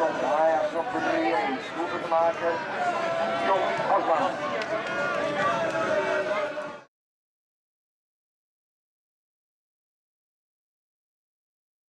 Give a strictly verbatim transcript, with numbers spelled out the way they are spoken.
komt Ajax op de drie één. Doelpunt te maken. John Asman.